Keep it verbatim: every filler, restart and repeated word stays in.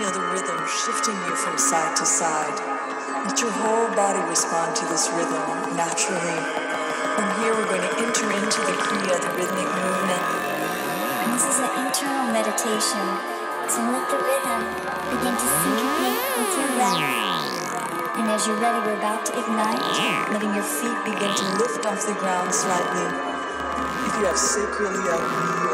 feel the rhythm shifting you from side to side. Let your whole body respond to this rhythm naturally. From here we're going to enter into the Kriya, the rhythmic movement. And this is an internal meditation. So let the rhythm begin to syncopate with your breath. And as you're ready, we're about to ignite, letting your feet begin to lift off the ground slightly. If you have sacral